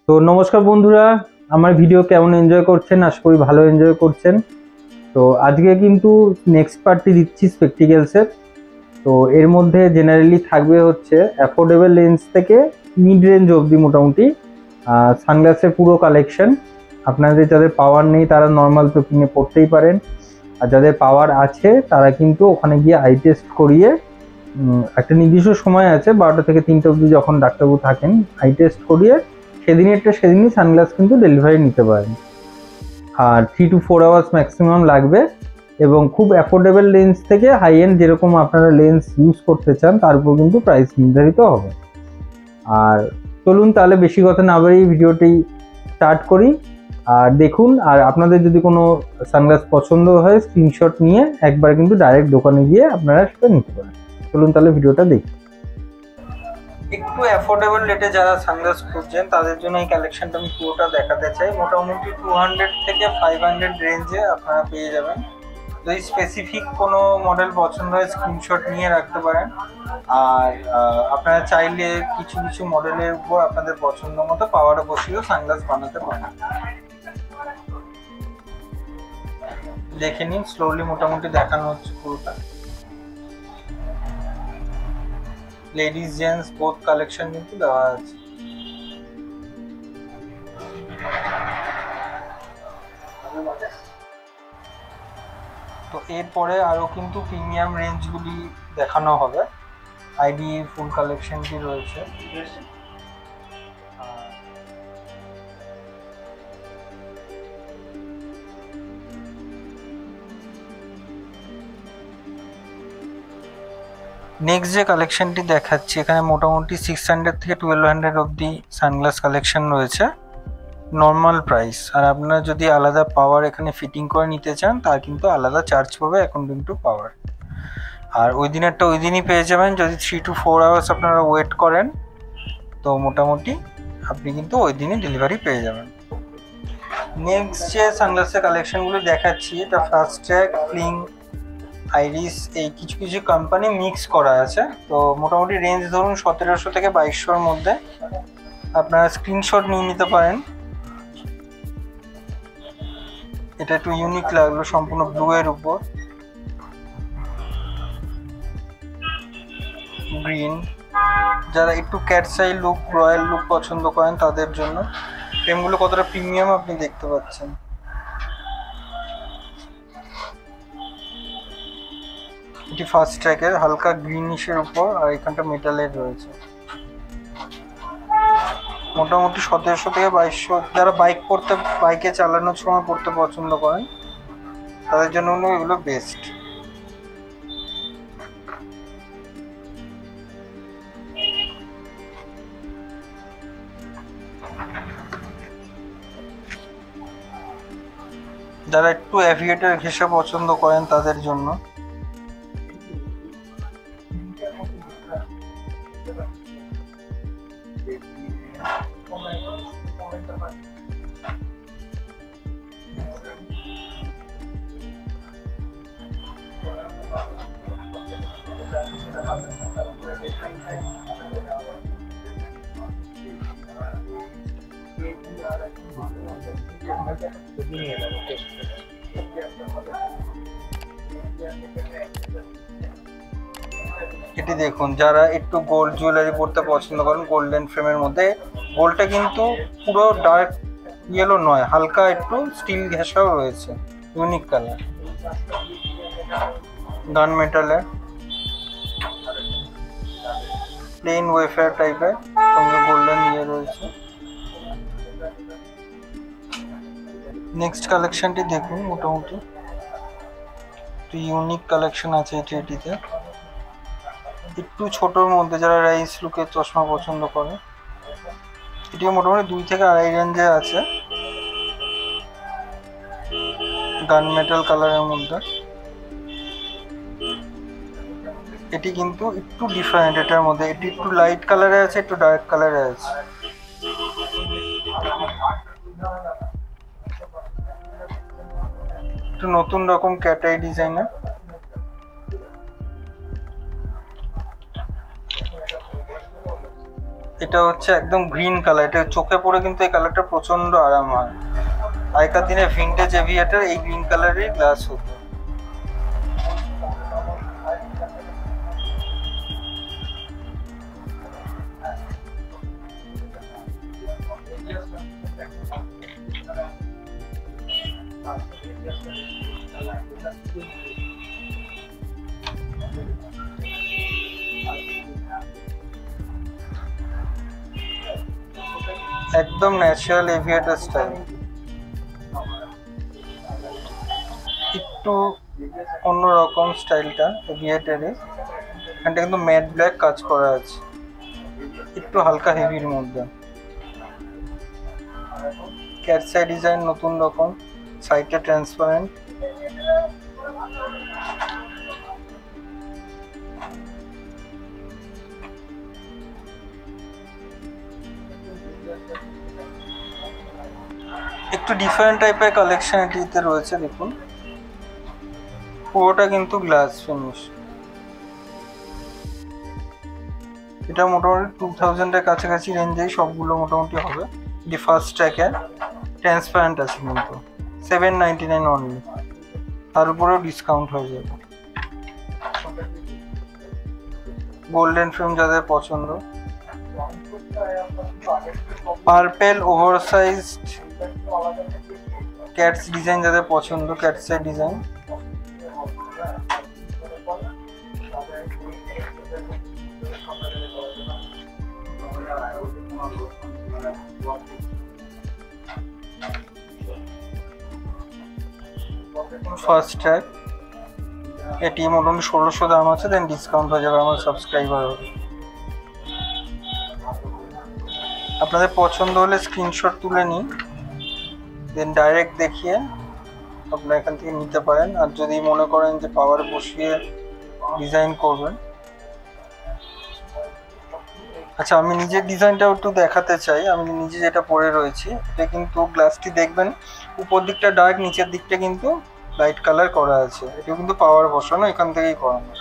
তো নমস্কার বন্ধুরা, আমার ভিডিও কেমন এনজয় করছেন? আশা করি ভালো এনজয় করছেন। তো আজকে কিন্তু নেক্সট পার্টটি দিচ্ছি স্পেকটিক্যালসের। তো এর মধ্যে জেনারেলি থাকবে হচ্ছে অ্যাফোর্ডেবল লেন্স থেকে মিড রেঞ্জ অবধি মোটামুটি সানগ্লাসের পুরো কালেকশন। আপনাদের যাদের পাওয়ার নেই তারা নর্মাল চোকিংয়ে পড়তেই পারেন, আর যাদের পাওয়ার আছে তারা কিন্তু ওখানে গিয়ে আই টেস্ট করিয়ে একটা নির্দিষ্ট সময় আছে 12টা থেকে 3টা অবধি যখন ডাক্তারবাবু থাকেন, আই টেস্ট করিয়ে সেদিনই সানগ্লাস কিন্তু ডেলিভারি নিতে পারেন। আর 3 to 4 আওয়ার্স ম্যাক্সিমাম লাগবে, এবং খুব অ্যাফোর্ডেবল লেন্স থেকে হাই এন্ড যেরকম আপনারা লেন্স ইউজ করতে চান তার উপর কিন্তু প্রাইস নির্ধারিত হবে। আর চলুন তাহলে বেশি কথা না বাড়িয়ে ভিডিওটি স্টার্ট করি। আর দেখুন, আর আপনাদের যদি কোনো সানগ্লাস পছন্দ হয় স্ক্রিনশট নিয়ে একবার কিন্তু ডাইরেক্ট দোকানে গিয়ে আপনারা সেটা নিতে পারেন। চলুন তাহলে ভিডিওটা দেখি। একটু অ্যাফোর্ডেবল রেটে যারা সানগ্লাস খুঁজছেন তাদের জন্য এই কালেকশনটা আমি পুরোটা দেখাতে চাই। মোটামুটি 200 থেকে 500 রেঞ্জে আপনারা পেয়ে যাবেন। যদি স্পেসিফিক কোনো মডেল পছন্দ হয় স্ক্রিনশট নিয়ে রাখতে পারেন। আর আপনারা চাইলে কিছু কিছু মডেলের উপর আপনাদের পছন্দ মতো পাওয়ার বসিয়েও সানগ্লাস বানাতে পারেন। দেখে নিন, স্লোলি মোটামুটি দেখানো হচ্ছে পুরোটা। লেডিস জেন্টস বোথ কালেকশন কিন্তু দেওয়া আছে। তো এরপরে আরো কিন্তু প্রিমিয়াম রেঞ্জগুলি দেখানো হবে। আইডি ফুল কালেকশনটি রয়েছে। নেক্সট যে কালেকশনটি দেখাচ্ছি এখানে মোটামুটি 600 থেকে 1200 অবধি সানগ্লাস কালেকশন রয়েছে নর্মাল প্রাইস। আর আপনারা যদি আলাদা পাওয়ার এখানে ফিটিং করে নিতে চান তার কিন্তু আলাদা চার্জ পাবে অ্যাকর্ডিং টু পাওয়ার। আর ওই দিনেরটা ওই দিনই পেয়ে যাবেন। যদি 3 to 4 আওয়ার্স আপনারা ওয়েট করেন তো মোটামুটি আপনি কিন্তু ওই দিনই ডেলিভারি পেয়ে যাবেন। নেক্সট যে সানগ্লাসের কালেকশনগুলো দেখাচ্ছি এটা ফার্স্ট ট্র্যাক, ফ্লিং, আইরিস, এই কিছু কিছু কোম্পানি মিক্স করা আছে। তো মোটামুটি রেঞ্জ ধরুন 1700 থেকে 2200-র মধ্যে। আপনারা স্ক্রিনশট নিয়ে নিতে পারেন। এটা একটু ইউনিক লাগলো, সম্পূর্ণ ব্লু এর উপর গ্রিন। যারা একটু ক্যাটসাই লুক, রয়্যাল লুক পছন্দ করেন তাদের জন্য। ফ্রেমগুলো কতটা প্রিমিয়াম আপনি দেখতে পাচ্ছেন। এটি ফার্স্ট ট্র্যাকের হালকা গ্রিনিশের উপর, আর এখানটা মেটালের রয়েছে। মোটামুটি 1700 থেকে 2200। যারা বাইকে চালানোর সময় পড়তে পছন্দ করেন তাদের জন্য এগুলো বেস্ট। যারা একটু অ্যাভিয়েটার ঘেঁষে পছন্দ করেন তাদের জন্য। এটি দেখুন, যারা একটু গোল্ড জুয়েলারি পরতে পছন্দ করেন গোল্ডেন ফ্রেমের মধ্যে, গোল্ডটা কিন্তু পুরো ডার্ক ইয়েলো নয়, হালকা একটু স্টিল ঘেঁষাও রয়েছে, ইউনিক কালার। গান মেটালে প্লেন ওয়েফার টাইপের সঙ্গে গোল্ডেন ইয়ে রয়েছে। নেক্সট কালেকশনটি দেখুন, মোটামুটি ইউনিক কালেকশন আছে এটিতে। একটু ছোটোর মধ্যে যারা রাইস লুকের চশমা পছন্দ করে, এটিও মোটামুটি 2 থেকে 2.5 রেঞ্জে আছে। গান মেটাল কালারের মধ্যে। এটি কিন্তু একটু ডিফারেন্ট এটার মধ্যে, এটি একটু লাইট কালারে আছে, একটু ডার্ক কালারে আছে। একটু নতুন রকম ক্যাটাই ডিজাইনের। এটা হচ্ছে একদম গ্রিন কালার, এটা চোখে পড়ে কিন্তু এই কালারটা প্রচন্ড আরাম হয়। আগেকার দিনে ভিনটেজ এভিয়েটার এই গ্রিন কালারের গ্লাস হতো। একদম ন্যাচারাল এভিয়েটার স্টাইল, একটু অন্যরকম স্টাইলটা এভিয়েটারে। এখানটা কিন্তু ম্যাট ব্ল্যাক কাজ করা আছে, একটু হালকা হেভির মধ্যে। ক্যাটসাই ডিজাইন নতুন রকম, সাইডটা ট্রান্সপারেন্ট। একটু ডিফারেন্ট টাইপের কালেকশন এটিতে রয়েছে, দেখুন পুরোটা কিন্তু গ্লাস ফিনিশ। এটা মোটামুটি 2000-এর কাছাকাছি রেঞ্জেই সবগুলো মোটামুটি হবে। এটি ফার্স্ট ট্র্যাকের ট্রান্সপারেন্ট আছে কিন্তু 799 অনলি, তার উপরেও ডিসকাউন্ট হয়ে যাবে। গোল্ডেন ফ্রেম যাদের পছন্দ, পার্পেল ওভারসাইজড ক্যাটস ডিজাইন যাদের পছন্দ, ক্যাটসের ডিজাইন। ফার্স্ট ট্র্যাক, এটি মোটামুটি 1600 দাম আছে, দেন ডিসকাউন্ট হয়ে যাবে আমার সাবস্ক্রাইবার হবে। আপনাদের পছন্দ হলে স্ক্রিনশট তুলে নিন, দেন ডাইরেক্ট দেখিয়ে আপনারা এখান থেকে নিতে পারেন। আর যদি মনে করেন যে পাওয়ার বসিয়ে ডিজাইন করবেন, আচ্ছা আমি নিজের ডিজাইনটাও একটু দেখাতে চাই। আমি নিজে যেটা পরে রয়েছি, এটা কিন্তু গ্লাসটি দেখবেন উপর দিকটা ডার্ক, নিচের দিকটা কিন্তু লাইট কালার করা আছে। এটা কিন্তু পাওয়ার বসানো, এখান থেকেই করানো।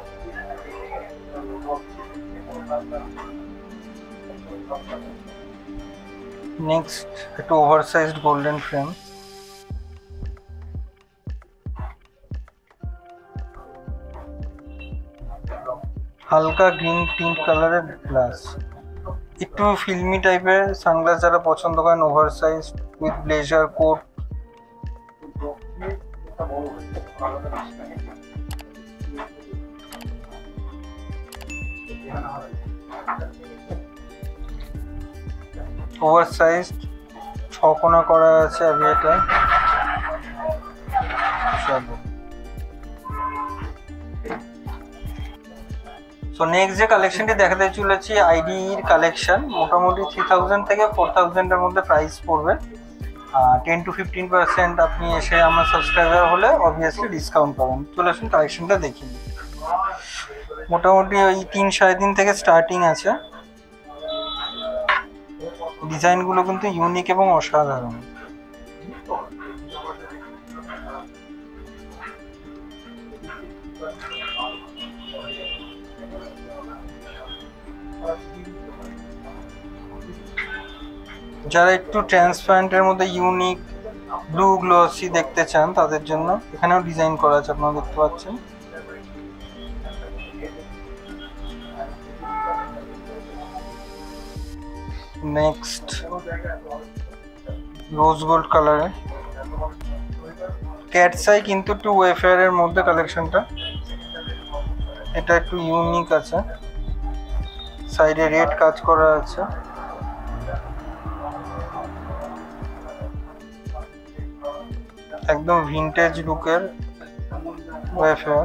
নেক্সট একটু ওভারসাইজড গোল্ডেন ফ্রেম, হালকা গ্রিন টিন্ট কালারের গ্লাস, একটু ফিল্মি টাইপের সানগ্লাস যারা পছন্দ করেন, oversize with blazer coat. Oversize 6 কোণা করা আছে এটা। তো নেক্সট যে কালেকশনটি দেখাতে চলেছি আইডির কালেকশন, মোটামুটি 3000 থেকে 4000-এর মধ্যে প্রাইস পড়বে। 10 to 15% আপনি এসে আমার সাবস্ক্রাইবার হলে অবভিয়াসলি ডিসকাউন্ট পাবেন। চলে আসুন কালেকশনটা দেখি। মোটামুটি ওই 3-3.5 থেকে স্টার্টিং আছে। ডিজাইনগুলো কিন্তু ইউনিক এবং অসাধারণ। যারা একটু ট্রান্সপারেন্টের মধ্যে ইউনিক ব্লু গ্লসি দেখতে চান তাদের জন্য এখানেও ডিজাইন করা আছে, আপনারা দেখতে পাচ্ছেন। নেক্সট রোজ গোল্ড কালারে ক্যাটসাই, কিন্তু একটু ওয়েফেয়ারের মধ্যে কালেকশনটা। এটা একটু ইউনিক আছে, সাইডে রেড কাজ করা আছে। একদম ভিনটেজ লুকের ওয়েফেয়ার।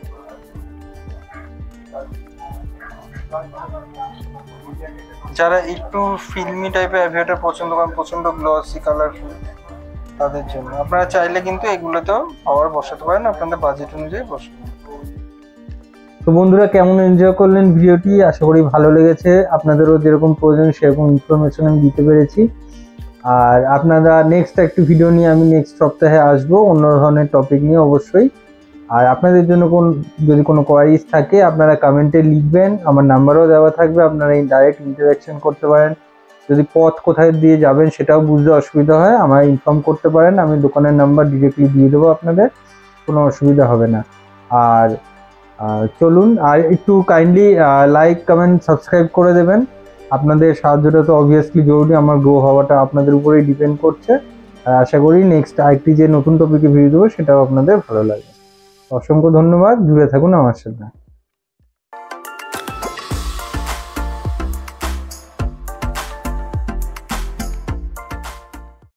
যারা একটু ফিল্মি টাইপের অ্যাভিয়েটার পছন্দ করেন, প্রচন্ড গ্লসি কালারফুল, তাদের জন্য আপনারা চাইলে কিন্তু এগুলোতেও পাওয়ার বসাতে পারেন, আপনাদের বাজেট অনুযায়ী বসাবেন। তো বন্ধুরা কেমন এনজয় করলেন ভিডিওটি, আশা করি ভালো লেগেছে। আপনাদেরও যেরকম প্রয়োজন সেরকম ইনফরমেশন আমি দিতে পেরেছি। আর আপনারা নেক্সট একটি ভিডিও নিয়ে আমি নেক্সট সপ্তাহে আসবো, অন্য ধরনের টপিক নিয়ে অবশ্যই। আর আপনাদের জন্য যদি কোনো কোয়ারিজ থাকে আপনারা কমেন্টে লিখবেন, আমার নাম্বারও দেওয়া থাকবে, আপনারা ডাইরেক্ট ইন্টারাকশন করতে পারেন। যদি পথ কোথায় দিয়ে যাবেন সেটাও বুঝতে অসুবিধা হয় আমায় ইনফর্ম করতে পারেন, আমি দোকানের নাম্বার ডিরেক্টলি দিয়ে দেবো, আপনাদের কোনো অসুবিধা হবে না। আর চলুন, আর একটু কাইন্ডলি লাইক কমেন্ট সাবস্ক্রাইব করে দেবেন। আপনাদের সাহায্যটা তো অবভিয়াসলি জরুরি, আমার গ্রো হওয়াটা আপনাদের উপরেই ডিপেন্ড করছে। আর আশা করি নেক্সট আরেকটি যে নতুন টপিকে ভিডিও দেবো সেটাও আপনাদের ভালো লাগবে। অসংখ্য ধন্যবাদ, জুড়ে থাকুন আমার সাথে।